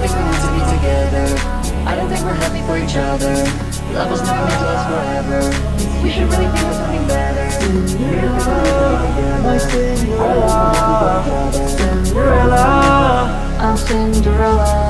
think we need to be together. I don't think we're happy for each other. Love was never meant to last forever. We should really think of something better. My Cinderella, Cinderella, I'm Cinderella.